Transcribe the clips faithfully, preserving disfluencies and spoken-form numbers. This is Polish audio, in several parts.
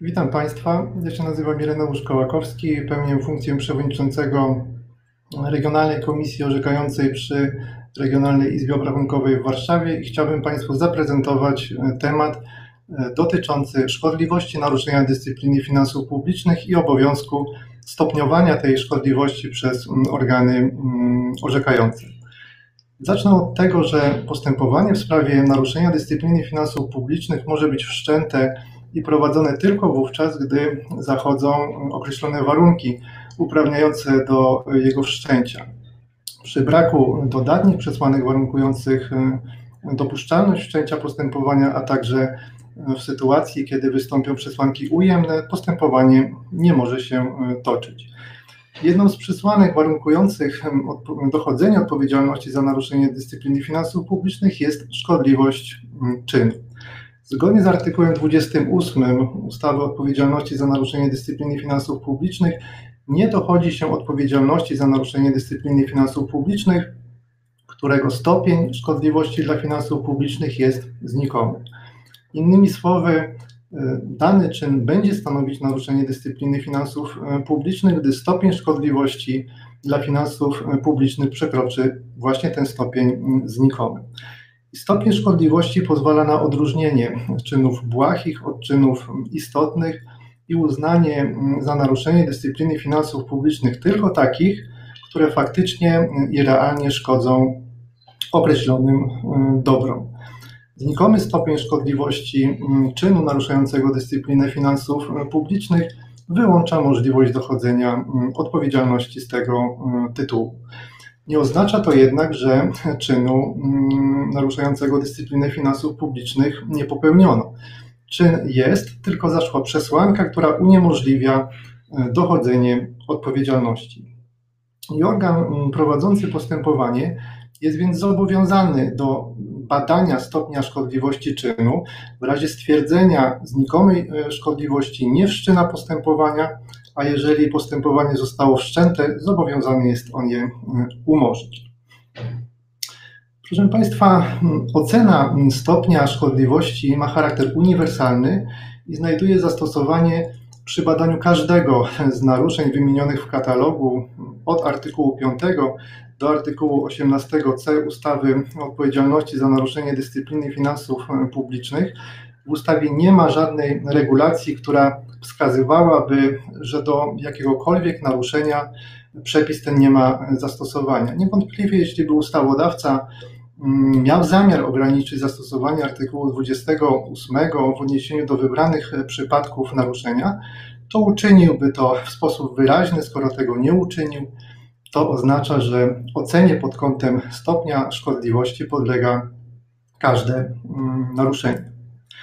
Witam Państwa. Ja się nazywam Ireneusz Kołakowski, pełnię funkcję przewodniczącego Regionalnej Komisji Orzekającej przy Regionalnej Izbie Obrachunkowej w Warszawie i chciałbym Państwu zaprezentować temat dotyczący szkodliwości naruszenia dyscypliny finansów publicznych i obowiązku stopniowania tej szkodliwości przez organy orzekające. Zacznę od tego, że postępowanie w sprawie naruszenia dyscypliny finansów publicznych może być wszczęte i prowadzone tylko wówczas, gdy zachodzą określone warunki uprawniające do jego wszczęcia. Przy braku dodatnich przesłanek warunkujących dopuszczalność wszczęcia postępowania, a także w sytuacji, kiedy wystąpią przesłanki ujemne, postępowanie nie może się toczyć. Jedną z przesłanek warunkujących dochodzenie odpowiedzialności za naruszenie dyscypliny finansów publicznych jest szkodliwość czynu. Zgodnie z artykułem dwudziestym ósmym ustawy o odpowiedzialności za naruszenie dyscypliny finansów publicznych nie dochodzi się odpowiedzialności za naruszenie dyscypliny finansów publicznych, którego stopień szkodliwości dla finansów publicznych jest znikomy. Innymi słowy, dany czyn będzie stanowić naruszenie dyscypliny finansów publicznych, gdy stopień szkodliwości dla finansów publicznych przekroczy właśnie ten stopień znikomy. Stopień szkodliwości pozwala na odróżnienie czynów błahich od czynów istotnych i uznanie za naruszenie dyscypliny finansów publicznych tylko takich, które faktycznie i realnie szkodzą określonym dobrom. Znikomy stopień szkodliwości czynu naruszającego dyscyplinę finansów publicznych wyłącza możliwość dochodzenia odpowiedzialności z tego tytułu. Nie oznacza to jednak, że czynu naruszającego dyscyplinę finansów publicznych nie popełniono. Czyn jest, tylko zaszła przesłanka, która uniemożliwia dochodzenie odpowiedzialności. I organ prowadzący postępowanie jest więc zobowiązany do badania stopnia szkodliwości czynu. W razie stwierdzenia znikomej szkodliwości nie wszczyna postępowania, a jeżeli postępowanie zostało wszczęte, zobowiązany jest on je umorzyć. Proszę Państwa, ocena stopnia szkodliwości ma charakter uniwersalny i znajduje zastosowanie przy badaniu każdego z naruszeń wymienionych w katalogu od artykułu piątego do artykułu osiemnastego c ustawy o odpowiedzialności za naruszenie dyscypliny finansów publicznych. W ustawie nie ma żadnej regulacji, która wskazywałaby, że do jakiegokolwiek naruszenia przepis ten nie ma zastosowania. Niewątpliwie, jeśli by ustawodawca miał zamiar ograniczyć zastosowanie artykułu dwudziestego ósmego w odniesieniu do wybranych przypadków naruszenia, to uczyniłby to w sposób wyraźny. Skoro tego nie uczynił, to oznacza, że ocenie pod kątem stopnia szkodliwości podlega każde naruszenie.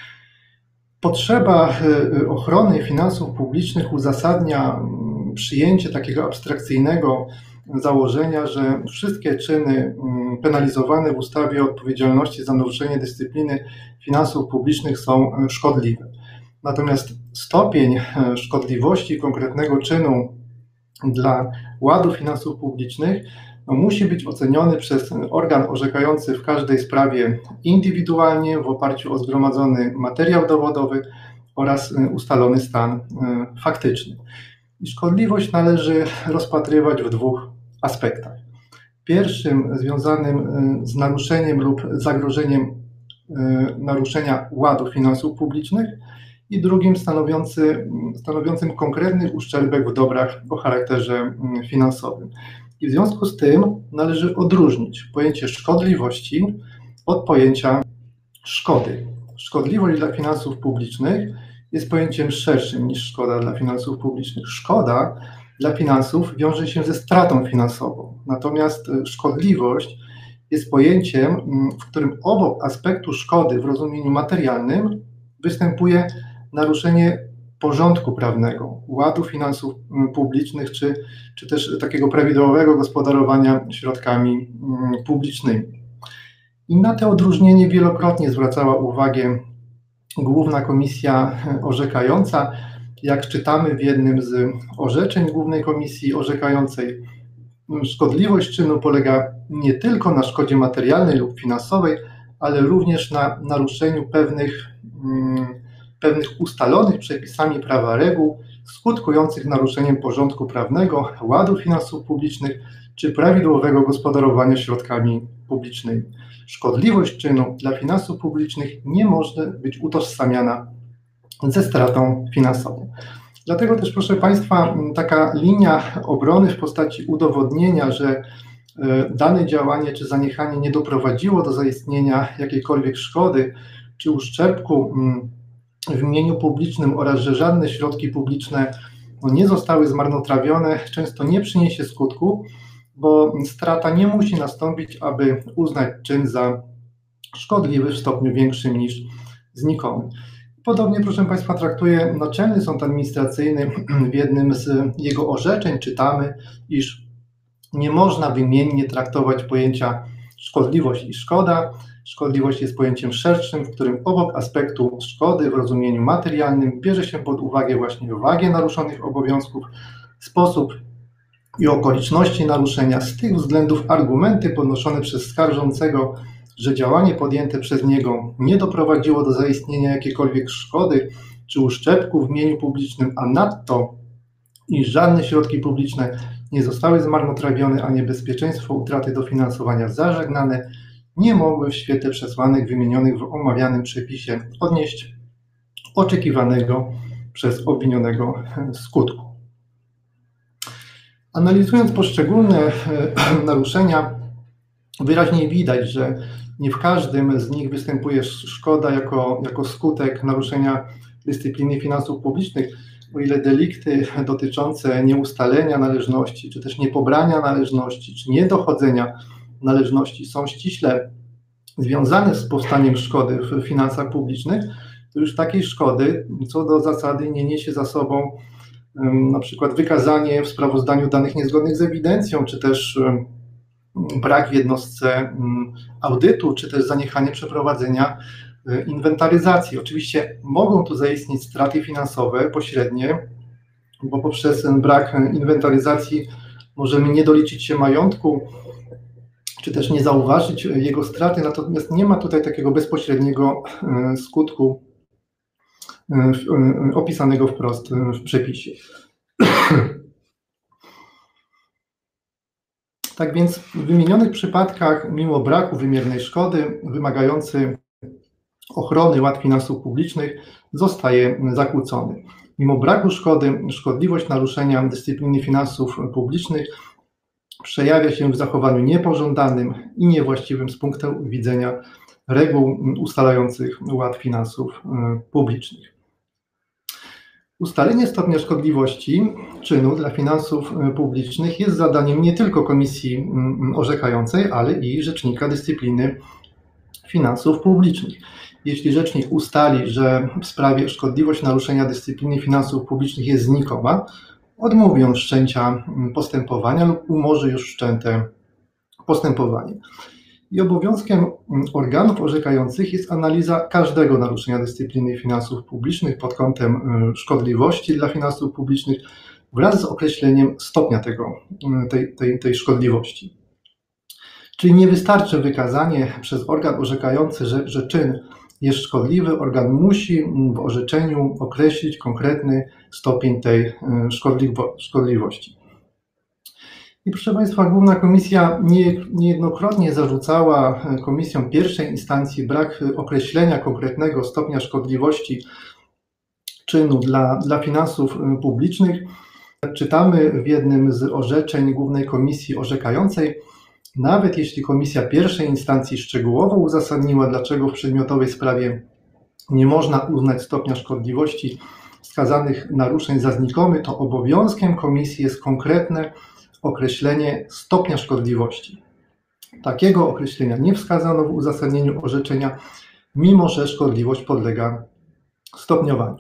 Potrzeba ochrony finansów publicznych uzasadnia przyjęcie takiego abstrakcyjnego założenia, że wszystkie czyny penalizowane w ustawie o odpowiedzialności za naruszenie dyscypliny finansów publicznych są szkodliwe. Natomiast stopień szkodliwości konkretnego czynu dla ładu finansów publicznych no, musi być oceniony przez organ orzekający w każdej sprawie indywidualnie w oparciu o zgromadzony materiał dowodowy oraz ustalony stan faktyczny. I szkodliwość należy rozpatrywać w dwóch aspektach. Pierwszym związanym z naruszeniem lub zagrożeniem naruszenia ładu finansów publicznych i drugim stanowiący, stanowiącym konkretny uszczerbek w dobrach o charakterze finansowym. I w związku z tym należy odróżnić pojęcie szkodliwości od pojęcia szkody. Szkodliwość dla finansów publicznych jest pojęciem szerszym niż szkoda dla finansów publicznych. Szkoda dla finansów wiąże się ze stratą finansową, natomiast szkodliwość jest pojęciem, w którym obok aspektu szkody w rozumieniu materialnym występuje naruszenie porządku prawnego, ładu finansów publicznych, czy, czy też takiego prawidłowego gospodarowania środkami publicznymi. I na to odróżnienie wielokrotnie zwracała uwagę Główna Komisja Orzekająca. Jak czytamy w jednym z orzeczeń Głównej Komisji Orzekającej, szkodliwość czynu polega nie tylko na szkodzie materialnej lub finansowej, ale również na naruszeniu pewnych pewnych ustalonych przepisami prawa reguł skutkujących naruszeniem porządku prawnego, ładu finansów publicznych czy prawidłowego gospodarowania środkami publicznymi. Szkodliwość czynu dla finansów publicznych nie może być utożsamiana ze stratą finansową. Dlatego też, proszę Państwa, taka linia obrony w postaci udowodnienia, że dane działanie czy zaniechanie nie doprowadziło do zaistnienia jakiejkolwiek szkody czy uszczerbku w mieniu publicznym oraz że żadne środki publiczne nie zostały zmarnotrawione, często nie przyniesie skutku, bo strata nie musi nastąpić, aby uznać czyn za szkodliwy w stopniu większym niż znikomy. Podobnie, proszę Państwa, traktuje Naczelny Sąd Administracyjny. W jednym z jego orzeczeń czytamy, iż nie można wymiennie traktować pojęcia szkodliwość i szkoda. Szkodliwość jest pojęciem szerszym, w którym obok aspektu szkody w rozumieniu materialnym bierze się pod uwagę właśnie wagę naruszonych obowiązków, sposób i okoliczności naruszenia. Z tych względów argumenty podnoszone przez skarżącego, że działanie podjęte przez niego nie doprowadziło do zaistnienia jakiejkolwiek szkody czy uszczerbku w mieniu publicznym, a nadto iż żadne środki publiczne nie zostały zmarnotrawione, a niebezpieczeństwo utraty dofinansowania zażegnane, nie mogły w świetle przesłanek wymienionych w omawianym przepisie odnieść oczekiwanego przez obwinionego skutku. Analizując poszczególne naruszenia, wyraźnie widać, że nie w każdym z nich występuje szkoda jako, jako skutek naruszenia dyscypliny finansów publicznych, o ile delikty dotyczące nieustalenia należności, czy też niepobrania należności, czy niedochodzenia należności są ściśle związane z powstaniem szkody w finansach publicznych, to już takiej szkody co do zasady nie niesie za sobą na przykład wykazanie w sprawozdaniu danych niezgodnych z ewidencją, czy też brak w jednostce audytu, czy też zaniechanie przeprowadzenia inwentaryzacji. Oczywiście mogą tu zaistnieć straty finansowe pośrednie, bo poprzez ten brak inwentaryzacji możemy nie doliczyć się majątku, czy też nie zauważyć jego straty, natomiast nie ma tutaj takiego bezpośredniego skutku opisanego wprost w przepisie. Tak więc w wymienionych przypadkach, mimo braku wymiernej szkody, wymagający ochrony ład finansów publicznych zostaje zakłócony. Mimo braku szkody, szkodliwość naruszenia dyscypliny finansów publicznych przejawia się w zachowaniu niepożądanym i niewłaściwym z punktu widzenia reguł ustalających ład finansów publicznych. Ustalenie stopnia szkodliwości czynu dla finansów publicznych jest zadaniem nie tylko komisji orzekającej, ale i rzecznika dyscypliny finansów publicznych. Jeśli rzecznik ustali, że w sprawie szkodliwość naruszenia dyscypliny finansów publicznych jest znikoma, odmówi on wszczęcia postępowania lub umorzy już wszczęte postępowanie. I obowiązkiem organów orzekających jest analiza każdego naruszenia dyscypliny finansów publicznych pod kątem szkodliwości dla finansów publicznych wraz z określeniem stopnia tego, tej, tej, tej szkodliwości. Czyli nie wystarczy wykazanie przez organ orzekający, że, że czyn jest szkodliwy, organ musi w orzeczeniu określić konkretny stopień tej szkodliwo, szkodliwości. I proszę Państwa, Główna Komisja nie, niejednokrotnie zarzucała komisjom pierwszej instancji brak określenia konkretnego stopnia szkodliwości czynu dla, dla finansów publicznych. Czytamy w jednym z orzeczeń Głównej Komisji orzekającej, nawet jeśli komisja pierwszej instancji szczegółowo uzasadniła, dlaczego w przedmiotowej sprawie nie można uznać stopnia szkodliwości wskazanych naruszeń za znikomy, to obowiązkiem komisji jest konkretne określenie stopnia szkodliwości. Takiego określenia nie wskazano w uzasadnieniu orzeczenia, mimo że szkodliwość podlega stopniowaniu.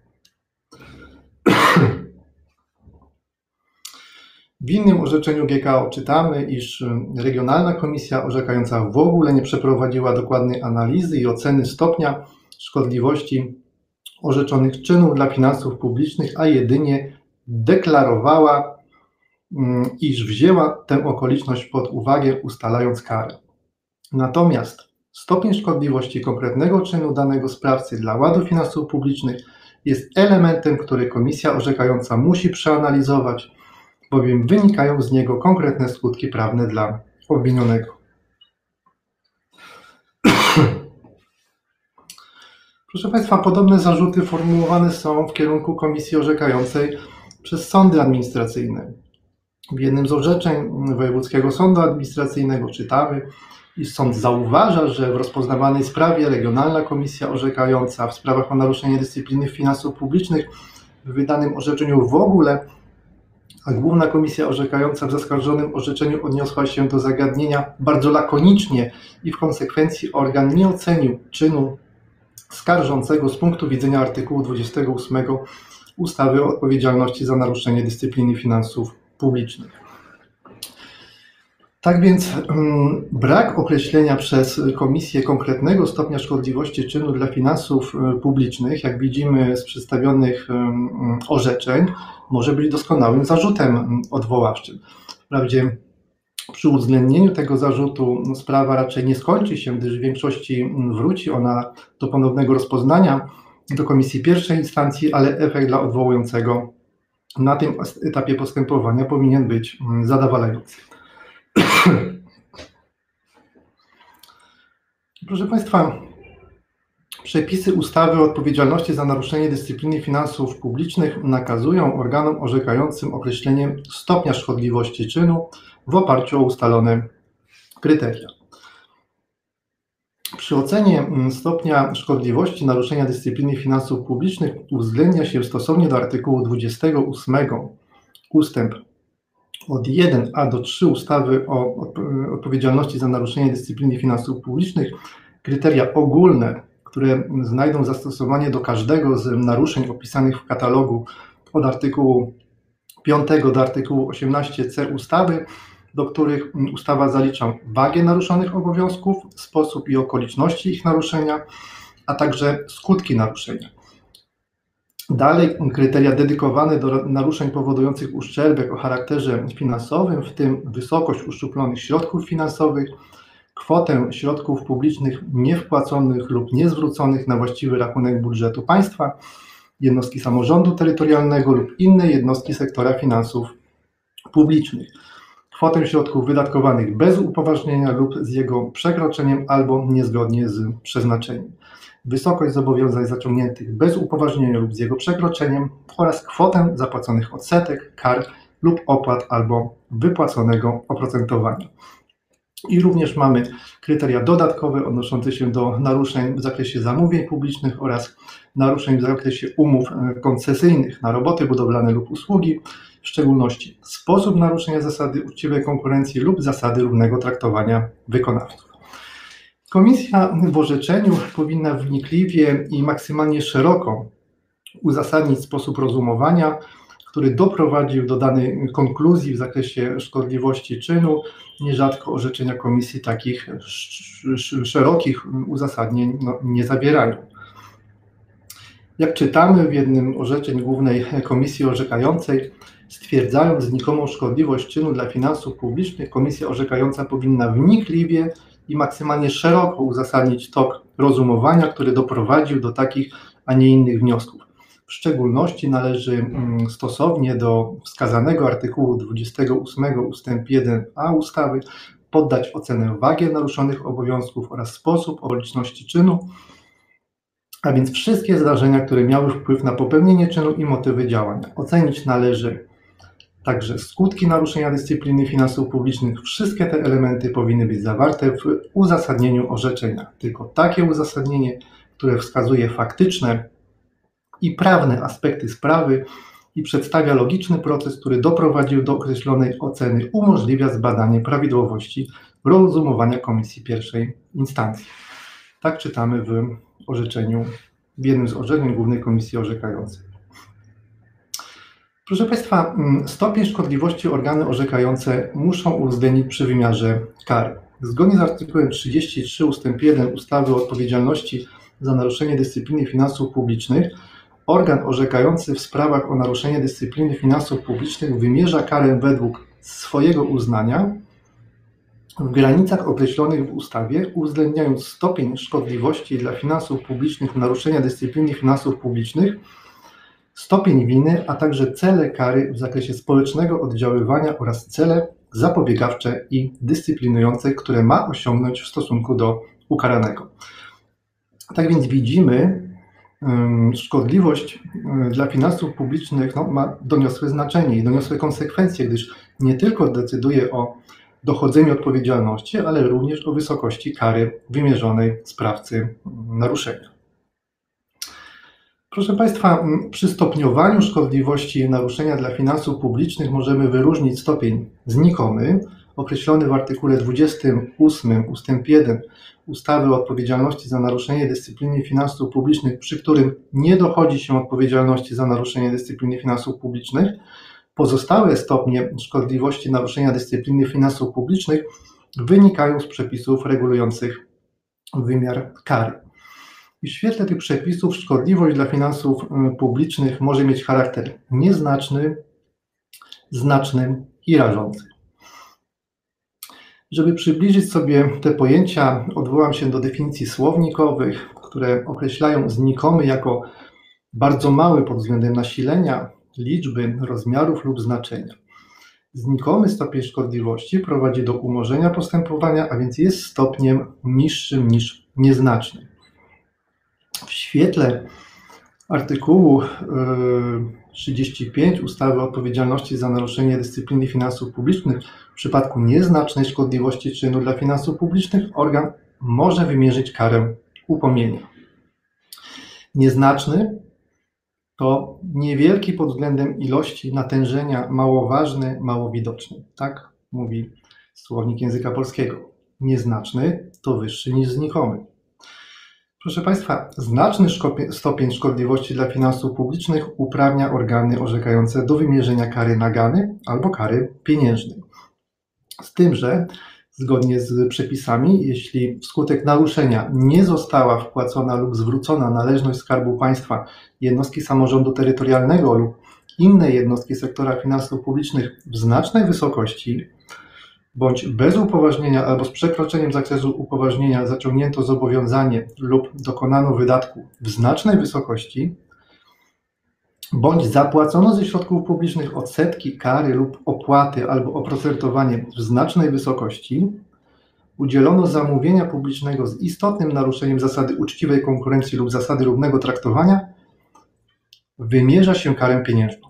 W innym orzeczeniu G K O czytamy, iż Regionalna Komisja Orzekająca w ogóle nie przeprowadziła dokładnej analizy i oceny stopnia szkodliwości orzeczonych czynów dla finansów publicznych, a jedynie deklarowała, iż wzięła tę okoliczność pod uwagę, ustalając karę. Natomiast Stopień szkodliwości konkretnego czynu danego sprawcy dla ładu finansów publicznych jest elementem, który komisja orzekająca musi przeanalizować, bowiem wynikają z niego konkretne skutki prawne dla obwinionego. Proszę Państwa, podobne zarzuty formułowane są w kierunku komisji orzekającej przez sądy administracyjne. W jednym z orzeczeń Wojewódzkiego Sądu Administracyjnego czytamy, iż sąd zauważa, że w rozpoznawanej sprawie Regionalna Komisja Orzekająca w sprawach o naruszenie dyscypliny finansów publicznych w wydanym orzeczeniu w ogóle, a Główna Komisja Orzekająca w zaskarżonym orzeczeniu odniosła się do zagadnienia bardzo lakonicznie i w konsekwencji organ nie ocenił czynu skarżącego z punktu widzenia artykułu dwudziestego ósmego ustawy o odpowiedzialności za naruszenie dyscypliny finansów publicznych. Tak więc um, brak określenia przez Komisję konkretnego stopnia szkodliwości czynu dla finansów publicznych, jak widzimy z przedstawionych um, orzeczeń, może być doskonałym zarzutem odwoławczym. Wprawdzie przy uwzględnieniu tego zarzutu sprawa raczej nie skończy się, gdyż w większości wróci ona do ponownego rozpoznania do komisji pierwszej instancji, ale efekt dla odwołującego na tym etapie postępowania powinien być zadowalający. Proszę Państwa, przepisy ustawy o odpowiedzialności za naruszenie dyscypliny finansów publicznych nakazują organom orzekającym określenie stopnia szkodliwości czynu w oparciu o ustalone kryteria. Przy ocenie stopnia szkodliwości naruszenia dyscypliny finansów publicznych uwzględnia się stosownie do artykułu dwudziestego ósmego ustęp od jeden a do trzy ustawy o odpowiedzialności za naruszenie dyscypliny finansów publicznych kryteria ogólne, które znajdą zastosowanie do każdego z naruszeń opisanych w katalogu od artykułu piątego do artykułu osiemnastego c ustawy, do których ustawa zalicza wagę naruszonych obowiązków, sposób i okoliczności ich naruszenia, a także skutki naruszenia. Dalej kryteria dedykowane do naruszeń powodujących uszczerbek o charakterze finansowym, w tym wysokość uszczuplonych środków finansowych, kwotę środków publicznych niewpłaconych lub niezwróconych na właściwy rachunek budżetu państwa, jednostki samorządu terytorialnego lub inne jednostki sektora finansów publicznych, kwotę środków wydatkowanych bez upoważnienia lub z jego przekroczeniem albo niezgodnie z przeznaczeniem, wysokość zobowiązań zaciągniętych bez upoważnienia lub z jego przekroczeniem oraz kwotę zapłaconych odsetek, kar lub opłat albo wypłaconego oprocentowania. I również mamy kryteria dodatkowe odnoszące się do naruszeń w zakresie zamówień publicznych oraz naruszeń w zakresie umów koncesyjnych na roboty budowlane lub usługi, w szczególności sposób naruszenia zasady uczciwej konkurencji lub zasady równego traktowania wykonawców. Komisja w orzeczeniu powinna wnikliwie i maksymalnie szeroko uzasadnić sposób rozumowania, który doprowadził do danej konkluzji w zakresie szkodliwości czynu. Nierzadko orzeczenia komisji takich szerokich uzasadnień no, nie zawierają. Jak czytamy w jednym orzeczeń Głównej Komisji Orzekającej, stwierdzając znikomą szkodliwość czynu dla finansów publicznych, komisja orzekająca powinna wnikliwie i maksymalnie szeroko uzasadnić tok rozumowania, który doprowadził do takich, a nie innych wniosków. W szczególności należy stosownie do wskazanego artykułu dwudziestego ósmego ustęp jeden a ustawy poddać ocenę wagi naruszonych obowiązków oraz sposób, okoliczności czynu, a więc wszystkie zdarzenia, które miały wpływ na popełnienie czynu i motywy działania. Ocenić należy także skutki naruszenia dyscypliny finansów publicznych. Wszystkie te elementy powinny być zawarte w uzasadnieniu orzeczenia. Tylko takie uzasadnienie, które wskazuje faktyczne i prawne aspekty sprawy i przedstawia logiczny proces, który doprowadził do określonej oceny, umożliwia zbadanie prawidłowości rozumowania komisji pierwszej instancji. Tak czytamy w orzeczeniu, w jednym z orzeczeń Głównej Komisji Orzekającej. Proszę Państwa, stopień szkodliwości organy orzekające muszą uwzględnić przy wymiarze kary. Zgodnie z artykułem trzydziestym trzecim ustęp jeden ustawy o odpowiedzialności za naruszenie dyscypliny finansów publicznych, organ orzekający w sprawach o naruszenie dyscypliny finansów publicznych wymierza karę według swojego uznania w granicach określonych w ustawie, uwzględniając stopień szkodliwości dla finansów publicznych naruszenia dyscypliny finansów publicznych, stopień winy, a także cele kary w zakresie społecznego oddziaływania oraz cele zapobiegawcze i dyscyplinujące, które ma osiągnąć w stosunku do ukaranego. Tak więc widzimy, szkodliwość dla finansów publicznych no, ma doniosłe znaczenie i doniosłe konsekwencje, gdyż nie tylko decyduje o dochodzeniu odpowiedzialności, ale również o wysokości kary wymierzonej sprawcy naruszenia. Proszę Państwa, przy stopniowaniu szkodliwości naruszenia dla finansów publicznych możemy wyróżnić stopień znikomy, określony w artykule dwudziestym ósmym ustęp jeden ustawy o odpowiedzialności za naruszenie dyscypliny finansów publicznych, przy którym nie dochodzi się odpowiedzialności za naruszenie dyscypliny finansów publicznych. Pozostałe stopnie szkodliwości naruszenia dyscypliny finansów publicznych wynikają z przepisów regulujących wymiar kary. W świetle tych przepisów szkodliwość dla finansów publicznych może mieć charakter nieznaczny, znaczny i rażący. Żeby przybliżyć sobie te pojęcia, odwołam się do definicji słownikowych, które określają znikomy jako bardzo mały pod względem nasilenia, liczby, rozmiarów lub znaczenia. Znikomy stopień szkodliwości prowadzi do umorzenia postępowania, a więc jest stopniem niższym niż nieznaczny. W świetle artykułu trzydziestego piątego ustawy o odpowiedzialności za naruszenie dyscypliny finansów publicznych w przypadku nieznacznej szkodliwości czynu dla finansów publicznych organ może wymierzyć karę upomnienia. Nieznaczny to niewielki pod względem ilości natężenia, mało ważny, mało widoczny. Tak mówi słownik języka polskiego. Nieznaczny to wyższy niż znikomy. Proszę Państwa, znaczny stopień szkodliwości dla finansów publicznych uprawnia organy orzekające do wymierzenia kary nagany albo kary pieniężnej. Z tym, że zgodnie z przepisami, jeśli wskutek naruszenia nie została wpłacona lub zwrócona należność Skarbu Państwa, jednostki samorządu terytorialnego lub innej jednostki sektora finansów publicznych w znacznej wysokości, bądź bez upoważnienia albo z przekroczeniem zakresu upoważnienia zaciągnięto zobowiązanie lub dokonano wydatku w znacznej wysokości, bądź zapłacono ze środków publicznych odsetki, kary lub opłaty albo oprocentowanie w znacznej wysokości, udzielono zamówienia publicznego z istotnym naruszeniem zasady uczciwej konkurencji lub zasady równego traktowania, wymierza się karę pieniężną.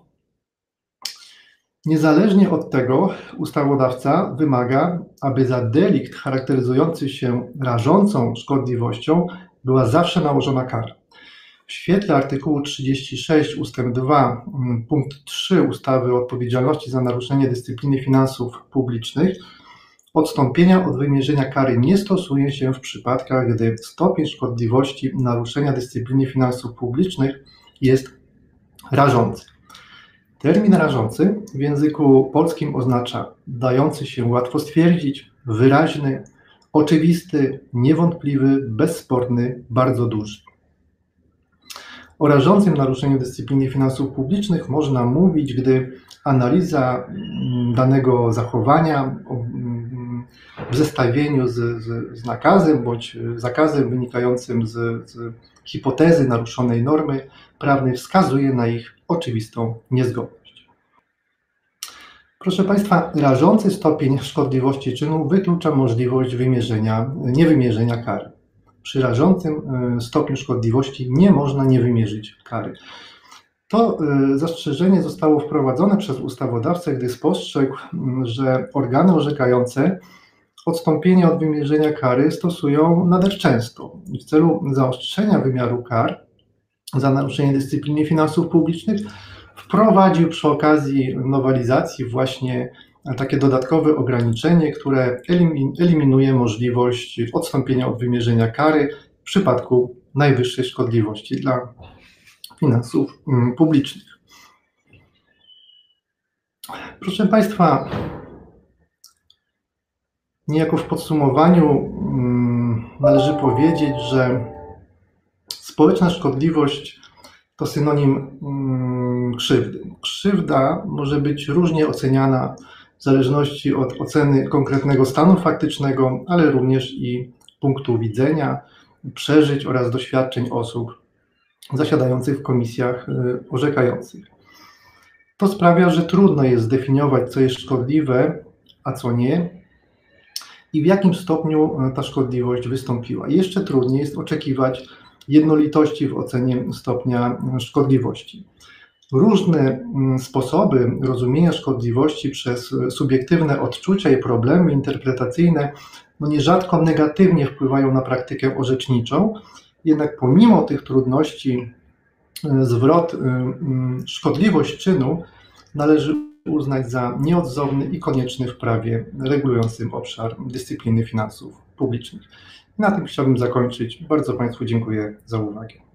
Niezależnie od tego ustawodawca wymaga, aby za delikt charakteryzujący się rażącą szkodliwością była zawsze nałożona kara. W świetle artykułu trzydziestego szóstego ustęp dwa punkt trzy ustawy o odpowiedzialności za naruszenie dyscypliny finansów publicznych odstąpienia od wymierzenia kary nie stosuje się w przypadkach, gdy stopień szkodliwości naruszenia dyscypliny finansów publicznych jest rażący. Termin rażący w języku polskim oznacza dający się łatwo stwierdzić, wyraźny, oczywisty, niewątpliwy, bezsporny, bardzo duży. O rażącym naruszeniu dyscypliny finansów publicznych można mówić, gdy analiza danego zachowania w zestawieniu z, z, z nakazem bądź zakazem wynikającym z, z hipotezy naruszonej normy prawnej wskazuje na ich oczywistą niezgodność. Proszę Państwa, rażący stopień szkodliwości czynu wyklucza możliwość wymierzenia, niewymierzenia kary. Przy rażącym stopniu szkodliwości nie można nie wymierzyć kary. To zastrzeżenie zostało wprowadzone przez ustawodawcę, gdy spostrzegł, że organy orzekające odstąpienie od wymierzenia kary stosują nader często. W celu zaostrzenia wymiaru kar za naruszenie dyscypliny finansów publicznych wprowadził przy okazji nowelizacji właśnie takie dodatkowe ograniczenie, które eliminuje możliwość odstąpienia od wymierzenia kary w przypadku najwyższej szkodliwości dla finansów publicznych. Proszę Państwa, niejako w podsumowaniu należy powiedzieć, że społeczna szkodliwość to synonim krzywdy. Krzywda może być różnie oceniana w zależności od oceny konkretnego stanu faktycznego, ale również i punktu widzenia, przeżyć oraz doświadczeń osób zasiadających w komisjach orzekających. To sprawia, że trudno jest zdefiniować, co jest szkodliwe, a co nie i w jakim stopniu ta szkodliwość wystąpiła. Jeszcze trudniej jest oczekiwać jednolitości w ocenie stopnia szkodliwości. Różne sposoby rozumienia szkodliwości przez subiektywne odczucia i problemy interpretacyjne no nierzadko negatywnie wpływają na praktykę orzeczniczą, jednak pomimo tych trudności zwrot szkodliwość czynu należy uznać za nieodzowny i konieczny w prawie regulującym obszar dyscypliny finansów publicznych. Na tym chciałbym zakończyć. Bardzo Państwu dziękuję za uwagę.